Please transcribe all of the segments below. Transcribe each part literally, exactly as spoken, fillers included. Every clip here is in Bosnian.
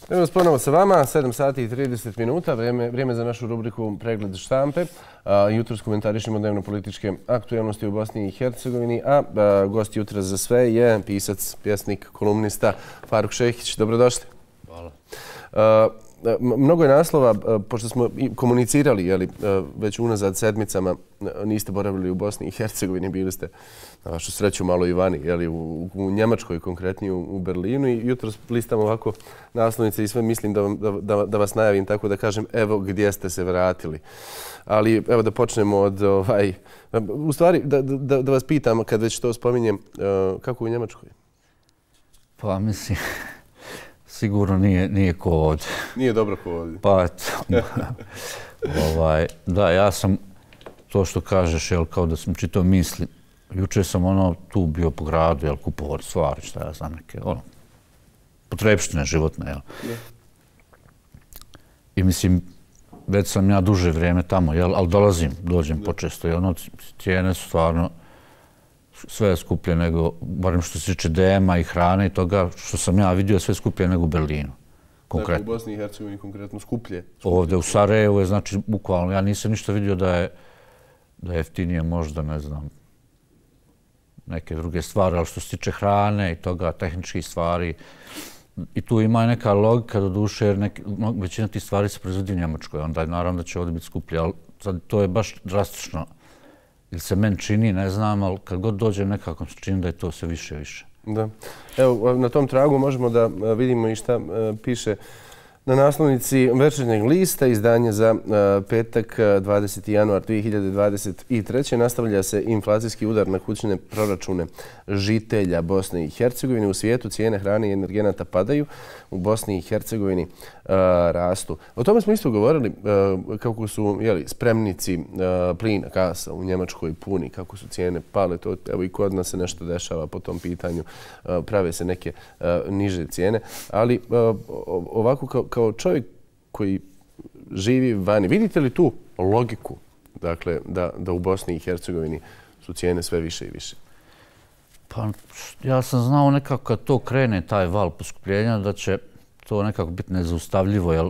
Evo nas ponovo sa vama, sedam sati i trideset minuta, vrijeme za našu rubriku Pregled štampe. Jutros komentarišemo dnevno-političke aktualnosti u Bosni i Hercegovini, a gost jutra za sve je pisac, pjesnik, kolumnista Faruk Šehić. Dobrodošli. Hvala. Mnogo je naslova, pošto smo komunicirali već unazad sedmicama, niste boravili u Bosni i Hercegovini, bili ste na vašu sreću malo i vani, u Njemačkoj, konkretnije u Berlinu, i jutro listamo ovako naslovnice i sve mislim da vas najavim, tako da kažem evo gdje ste se vratili. Ali evo da počnemo od ovaj, u stvari da vas pitam kad već to spominjem, kako u Njemačkoj? Pa mislim... Sigurno nije, nije ko ovdje. Nije dobro ko ovdje. Pa eto. ovaj, da, ja sam, to što kažeš, jel, kao da sam čitao misli. Jučer sam ono tu bio po gradu, jel, kupovao stvari, šta ja znam, neke, ono, potrebštine životne, jel. Yeah. I mislim, već sam ja duže vrijeme tamo, jel, ali dolazim, dođem yeah. počesto i ono, cijene su stvarno sve je skuplje nego, barem što se tiče D M-a i hrane i toga, što sam ja vidio, sve je skuplje nego u Berlinu. Dakle, u Bosni i Hercegovini konkretno skuplje? Ovdje u Sarajevu je, znači, bukvalno, ja nisam ništa vidio da je da je jeftinije možda, ne znam, neke druge stvari, ali što se tiče hrane i toga, tehničkih stvari. I tu ima neka logika do duše, jer većina tih stvari se proizvodi u Njemačkoj, onda je naravno da će ovdje biti skuplje, ali sad to je baš drastično. Ili se meni čini, ne znam, ali kad god dođem nekako se čini da je to sve više i više. Da. Evo, na tom tragu možemo da vidimo i šta piše na naslovnici Večernjeg lista, izdanje za petak dvadeseti januar dvije hiljade dvadeset treće. Nastavlja se inflacijski udar na kućne proračune žitelja Bosne i Hercegovine. U svijetu cijene hrane i energenata padaju, u Bosni i Hercegovini rastu. O tome smo isto govorili, kako su spremnici plina, gasa u Njemačkoj puni, kako su cijene pale. To, evo i kod nas se nešto dešava po tom pitanju, prave se neke niže cijene, ali ovako kao kao čovjek koji živi vani, vidite li tu logiku, dakle, da, da u Bosni i Hercegovini su cijene sve više i više? Pa ja sam znao nekako kad to krene, taj val poskupljenja, da će to nekako biti nezaustavljivo, jer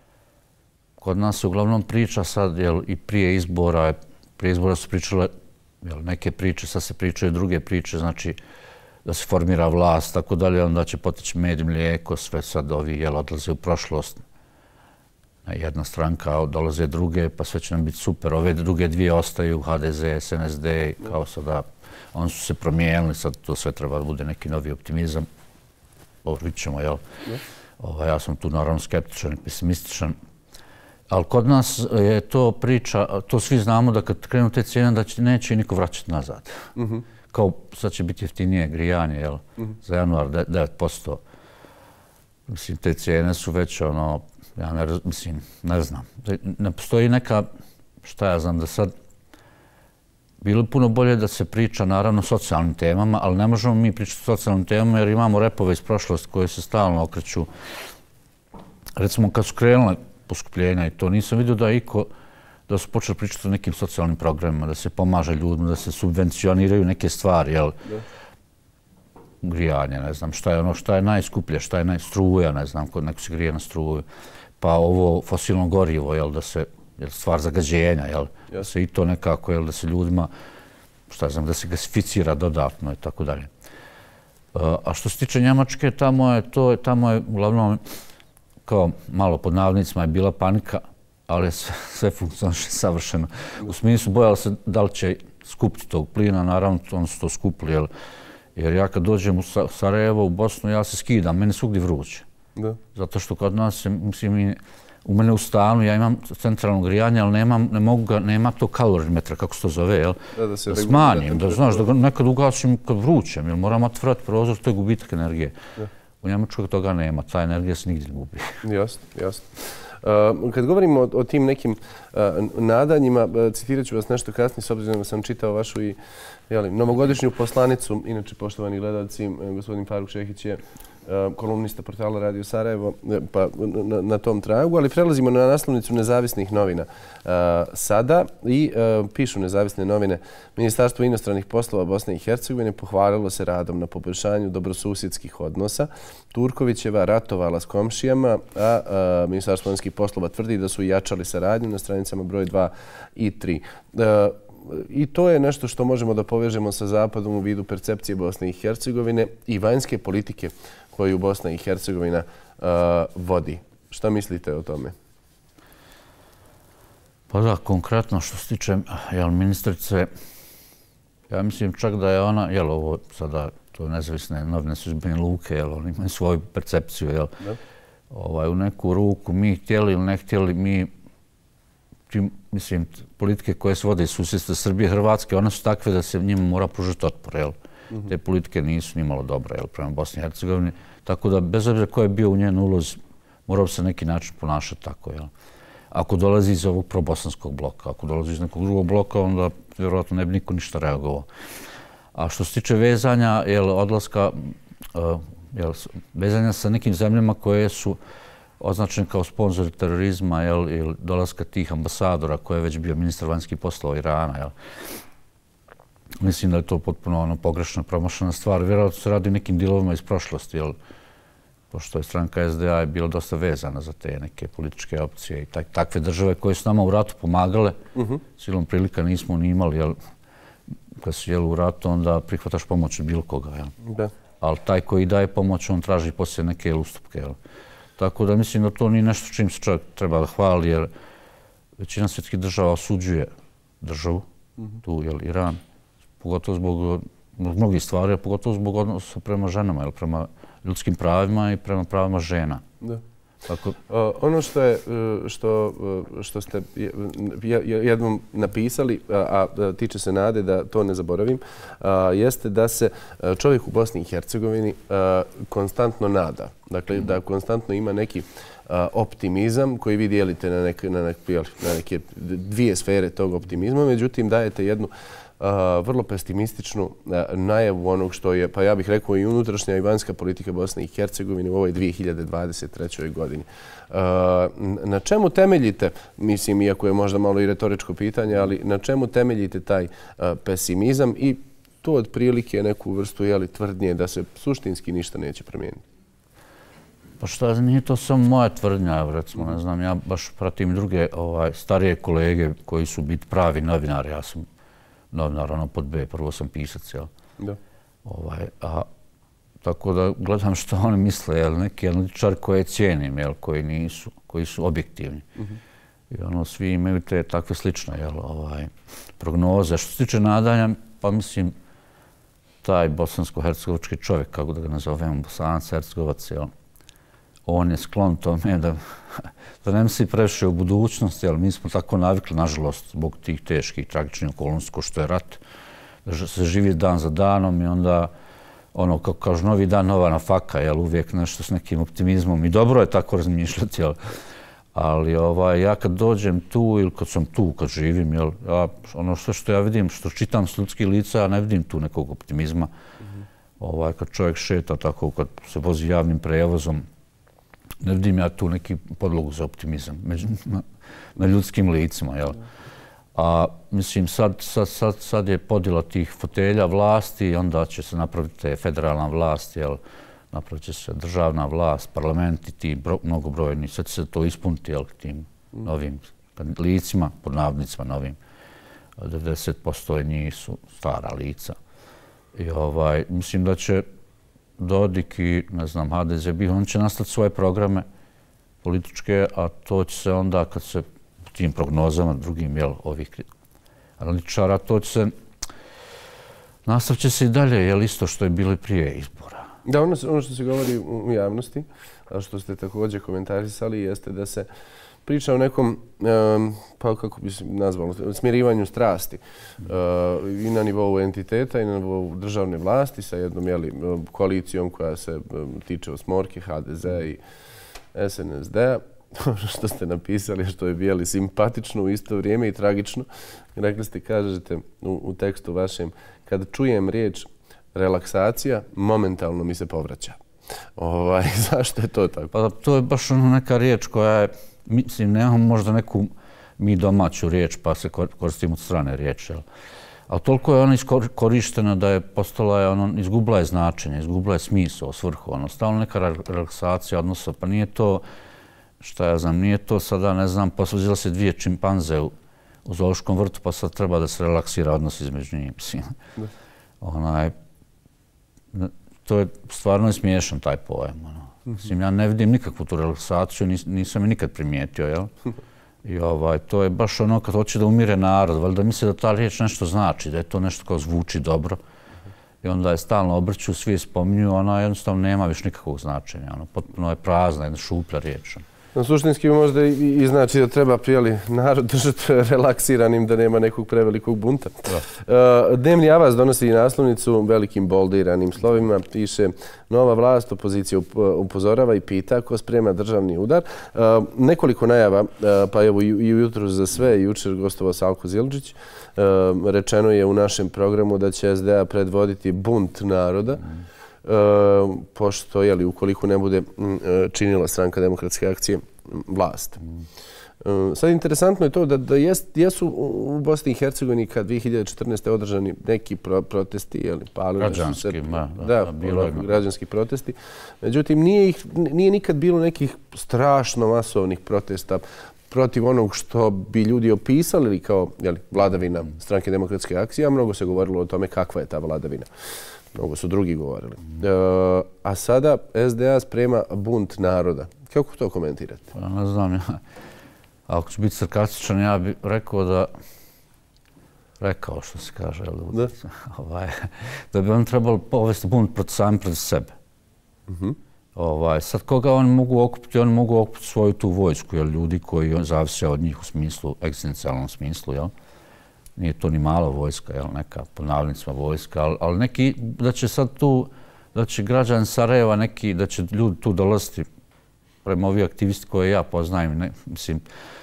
kod nas se uglavnom priča sad, jel, i prije izbora, prije izbora su pričale, jel, neke priče, sad se pričaju druge priče, znači da se formira vlast, tako dalje, onda će poteći med i mlijeko, sve sad ovi, jel, odlaze u prošlost. Jedna stranka, dolaze druge, pa sve će nam biti super. Ove druge dvije ostaju, H D Z, S N S D, kao sada, oni su se promijenili, sad to sve treba da bude neki novi optimizam. Ovo vidit ćemo, jel? Ovo, ja sam tu naravno skeptičan i pesimističan. Ali kod nas je to priča, to svi znamo da kad krenu te cijene, da će, neće niko vraćati nazad. Mm-hmm. Kao sad će biti jeftinije grijanje, jel? Mm-hmm. Za januar devet posto. Mislim, te cijene su već ono, ja ne, mislim, ne znam. Ne postoji neka, šta ja znam, da sad bilo bi puno bolje da se priča naravno o socijalnim temama, ali ne možemo mi pričati o socijalnim temama jer imamo repove iz prošlosti koje se stalno okreću. Recimo, kad su krenule poskupljenja i to, nisam vidio da iko da su počeli pričati o nekim socijalnim programima, da se pomaže ljudima, da se subvencioniraju neke stvari, jel? Da. Grijanje, ne znam, šta je ono, šta je najskuplje, šta je najstruja, ne znam, kod neko se grije na struju. Pa ovo fosilno gorivo, jel, da se, jel, stvar zagađenja, jel, da se i to nekako, jel, da se ljudima, šta znam, da se gasificira dodatno i tako dalje. A što se tiče Njemačke, tamo je to, tamo je uglavnom, kao malo pod navodnicima je bila panika, ali sve, sve funkcioniše savršeno. U smislu bojala se da li će skupiti tog plina, naravno oni su to skupili, jel, jer ja kad dođem u Sarajevo, u Bosnu, ja se skidam, meni svugdje vruće. Da. Zato što kod nas, mislim, u mene u stanu, ja imam centralno grijanje, ali nemam, ne mogu ga, nema to kalorimetra, kako se to zove, jel? Da, da se da smanjim, da, znaš, da ga nekad ugasim kad vrućem, jer moram otvrati prozor, to je gubitak energije. Da. U Njemačkoj toga nema, ta energija se nigdje ne gubi. Jasno, jasno. Uh, kad govorimo o, o tim nekim uh, nadanjima, uh, citirat ću vas nešto kasnije, s obzirom da sam čitao vašu i Jeli, novogodišnju poslanicu, inače poštovani gledalci, gospodin Faruk Šehić je kolumnista portala Radio Sarajevo, pa na, na tom tragu, ali prelazimo na naslovnicu nezavisnih novina. Sada i pišu nezavisne novine. Ministarstvo inostranih poslova Bosne i Hercegovine pohvalilo se radom na poboljšanju dobrosusjedskih odnosa. Turkovićeva ratovala s komšijama, a Ministarstvo vanjskih poslova tvrdi da su jačali saradnju na stranicama broj dva i tri. I to je nešto što možemo da povežemo sa Zapadom u vidu percepcije Bosne i Hercegovine i vanjske politike koju Bosna i Hercegovina uh, vodi. Šta mislite o tome? Pa da, konkretno što se tiče jel, ministrice, ja mislim čak da je ona, jel ovo sada, to nezavisne novine su iz Banja Luke, jel, oni imaju svoju percepciju, jel, ovaj, u neku ruku, mi htjeli ili ne htjeli, mi mislim, politike koje se vode iz susjedstva Srbije i Hrvatske, one su takve da se njima mora pružiti otpor, jel? Mm-hmm. Te politike nisu nimalo dobre, jel, prema Bosni i Hercegovini. Tako da, bez obzira ko je bio u njen ulozi, morao se na neki način ponašati tako, jel? Ako dolazi iz ovog probosanskog bloka, ako dolazi iz nekog drugog bloka, onda vjerojatno ne bi niko ništa reagovao. A što se tiče vezanja, jel, odlaska, uh, jel, vezanja sa nekim zemljama koje su označen kao sponzori terorizma, jel, ili dolaska tih ambasadora koji je već bio ministar vanjskih poslova Irana, jel. Mislim da je to potpuno ono, pogrešna, promašena stvar. Vjerojatno se radi nekim dilovima iz prošlosti, jel, pošto je stranka S D A je bila dosta vezana za te neke političke opcije i tak, takve države koje su nama u ratu pomagale. Uh-huh. Silom prilika nismo ni imali, jel, kad si jel u ratu, onda prihvataš pomoć od bilo koga, jel. Da. Ali taj koji daje pomoć, on traži poslije neke ustupke, jel. Tako da mislim da to nije nešto čim se čovjek treba da hvali, jer većina svjetskih država osuđuje državu, mm-hmm. tu je Iran, pogotovo zbog mnogih stvari, a pogotovo zbog odnosa prema ženama, jel, prema ljudskim pravima i prema pravima žena. Da. Tako... Uh, ono što, je, što, što ste jednom napisali, a, a tiče se nade da to ne zaboravim, a, jeste da se čovjek u Bosni i Hercegovini a, konstantno nada. Dakle, da konstantno ima neki a, optimizam koji vi dijelite na neke, na, neke, na neke dvije sfere tog optimizma. Međutim, dajete jednu Uh, vrlo pesimističnu uh, najavu onog što je, pa ja bih rekao, i unutrašnja i vanjska politika Bosne i Hercegovine u ovoj dvije hiljade dvadeset trećoj godini. Uh, na čemu temeljite, mislim, iako je možda malo i retoričko pitanje, ali na čemu temeljite taj uh, pesimizam i to otprilike neku vrstu, jeli, tvrdnje da se suštinski ništa neće promijeniti? Pa šta, nije to samo moja tvrdnja, recimo, ne znam, ja baš pratim druge ovaj, starije kolege koji su biti pravi novinari, ja sam novinar, ono pod B, prvo sam pisac, jel? Da. Ovaj, a, tako da gledam što oni misle, jel, neki analitičari koje cijenim, jel, koji nisu, koji su objektivni. Uh-huh. I ono, svi imaju te takve slične, jel, ovaj, prognoze. Što se tiče nadanja, pa mislim, taj bosansko-hercegovački čovjek, kako da ga nazovemo, Bosanac, Hercegovac, jel, on je sklon tome da, da ne misli previše u budućnosti, ali mi smo tako navikli, nažalost, zbog tih teških, tragičnih okolnosti, ko što je rat, da se živi dan za danom i onda, ono, kako kažu, novi dan, nova nafaka, jel, uvijek nešto s nekim optimizmom. I dobro je tako razmišljati, jel, ali ovaj, ja kad dođem tu ili kad sam tu, kad živim, jel, ja, ono sve što ja vidim, što čitam s ljudskih lica, ja ne vidim tu nekog optimizma. Mm-hmm. Ovaj, kad čovjek šeta tako, kad se vozi javnim prevozom, ne vidim ja tu neki podlogu za optimizam među, na, na ljudskim licima, jel? A mislim, sad, sad, sad, sad je podjela tih fotelja vlasti i onda će se napraviti federalna vlast, jel? Napravit će se državna vlast, parlamenti, ti bro, mnogobrojni, sad će se to ispuniti, jel, tim novim licima, pod navodnicima novim. devedeset posto njih su stara lica. I ovaj, mislim da će Dodik i, ne znam, H D Z, on će nastaviti svoje programe političke, a to će se onda, kad se tim prognozama drugim, jel, ovih analitičara, to će se, nastavit će se i dalje, jel, isto što je bilo prije izbora. Da, ono, ono što se govori u javnosti, a što ste također komentarisali, jeste da se priča o nekom, um, pa kako bi se nazvalo, smirivanju strasti uh, i na nivou entiteta i na nivou državne vlasti sa jednom, jeli, koalicijom koja se um, tiče Osmorke, H D Z i S N S D-a. što ste napisali, što je bijeli simpatično u isto vrijeme i tragično. Rekli ste, kažete u, u tekstu vašem, kad čujem riječ relaksacija, momentalno mi se povraća. Ovaj, zašto je to tako? Pa to je baš ono neka riječ koja je, mislim, nemamo možda neku mi domaću riječ, pa se koristimo od strane riječi. Ali toliko je ona iskorištena da je postala, je ono, izgubila je značenje, izgubila je smisao, svrhu. Ono, stalno neka relaksacija odnosa, pa nije to, šta ja znam, nije to sada, ne znam, posvađala se dvije čimpanze u, u zoološkom vrtu, pa sad treba da se relaksira odnos između njih. Mislim. Onaj, to je stvarno smiješan taj pojam. Ono. Mislim, ja ne vidim nikakvu tu relaksaciju, nis, nisam je nikad primijetio, jel? I ovaj, to je baš ono kad hoće da umire narod, valjda misli da ta riječ nešto znači, da je to nešto kao zvuči dobro. I onda je stalno obrću, svi je spominju, ona jednostavno nema više nikakvog značenja. Ono, potpuno je prazna, jedna šuplja riječ. No, suštinski možda i, i znači da treba prijeli narod držati relaksiranim, da nema nekog prevelikog bunta. Uh, Dnevni Avaz donosi naslovnicu velikim boldiranim slovima. Piše: nova vlast, opozicija upozorava i pita ko sprema državni udar. Uh, nekoliko najava, uh, pa evo i ujutro za sve, jučer gostovao Salko Zildžić. Uh, rečeno je u našem programu da će S D A predvoditi bunt naroda. Mm. Uh, pošto, jeli, ukoliko ne bude uh, činila Stranka demokratske akcije vlast. Uh, sad interesantno je to da, da jest, jesu u Bosni i Hercegovini kad dvije hiljade četrnaeste. održani neki pro, protesti, jeli, građanski, se, ma, da, da, da, bilo građanski protesti. Međutim, nije, ih, nije nikad bilo nekih strašno masovnih protesta protiv onog što bi ljudi opisali kao, jeli, vladavina Stranke demokratske akcije, a mnogo se govorilo o tome kakva je ta vladavina. Mnogo su drugi govorili. E, a sada S D A sprema bunt naroda. Kako to komentirate? Pa ne znam ja. Ako ću biti sarkastičan, ja bih rekao da rekao što se kaže, da, ovaj, da bi on trebalo povesti bunt proti sami protiv sebe. Uh-huh. Ovaj, sad koga oni mogu okupiti? Oni mogu okupiti svoju tu vojsku, jer ljudi koji zavise od njih u smislu, egzistencijalnom smislu, jel? Nije to ni mala vojska, jel, neka pod navodnicima vojska, ali, ali neki, da će sad tu, da će građani Sarajeva neki, da će ljudi tu dolaziti prema ovi aktivisti koje ja poznajem, ne, mislim,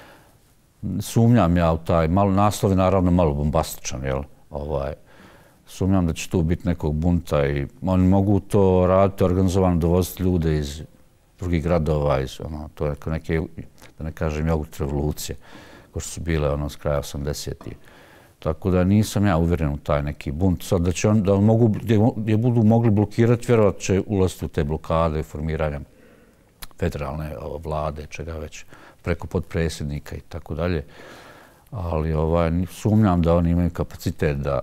sumnjam ja u taj, malo naslov je naravno malo bombastičan, jel, ovaj, sumnjam da će tu biti nekog bunta i oni mogu to raditi organizovano, dovoziti ljude iz drugih gradova, iz, ono, to je neke, da ne kažem, jogurt revolucije, ko što su bile ono s kraja osamdesetih. Tako da nisam ja uvjeren u taj neki bunt. Sad da će on, da mogu, gdje, gdje budu mogli blokirati, vjerojatno će ulaziti u te blokade, formiranja federalne vlade, čega već, preko podpredsjednika i tako dalje. Ali ovaj, sumnjam da oni imaju kapacitet da,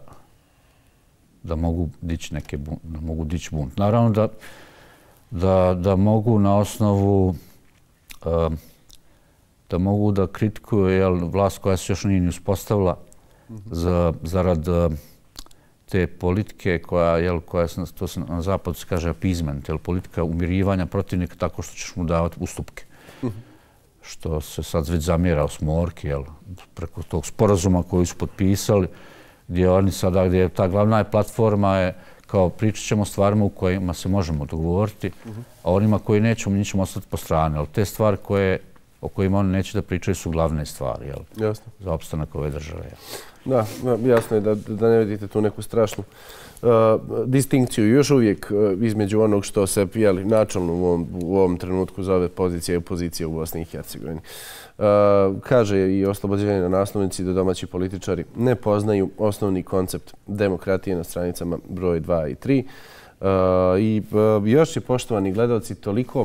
da mogu dići neke bunt, da mogu dići bunt. Naravno da, da, da mogu na osnovu um, da mogu da kritikuju, jel, vlast koja se još nije ni uspostavila, za, zarad te politike koja, jel, koja je, to se na zapadu se kaže appeasement, jel, politika umirivanja protivnika tako što ćeš mu davati ustupke. Uh-huh. Što se sad već zamjera u Smorki, jel, preko tog sporazuma koji su potpisali, gdje oni sada, gdje je ta glavna platforma je kao pričat ćemo stvarima u kojima se možemo dogovoriti, uh-huh. a onima koji nećemo, mi ćemo ostati po strani. Ali te stvari koje, o kojima oni neće da pričaju su glavne stvari, jel, jasno, za opstanak ove države. Jel. Da, jasno je da, da ne vidite tu neku strašnu uh, distinkciju još uvijek uh, između onog što se, jeli, načalno u ovom, u ovom trenutku zove pozicija i opozicija u Bosni i Hercegovini. Uh, kaže i oslobođenje na naslovnici da domaći političari ne poznaju osnovni koncept demokratije na stranicama broj dva i tri. Uh, I uh, još je, poštovani gledalci, toliko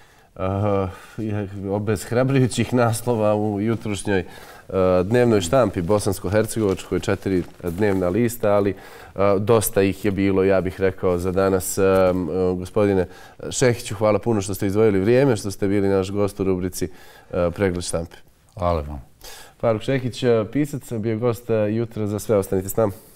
uh, obezhrabrujućih naslova u jutrošnjoj dnevnoj štampi bosansko-hercegovačkoj, četiri dnevna lista, ali uh, dosta ih je bilo, ja bih rekao, za danas. Um, uh, gospodine Šehiću, hvala puno što ste izdvojili vrijeme, što ste bili naš gost u rubrici uh, Pregled štampe. Hvala vam. Faruk Šehić, pisac, bio gost uh, jutra za sve. Ostanite s nama.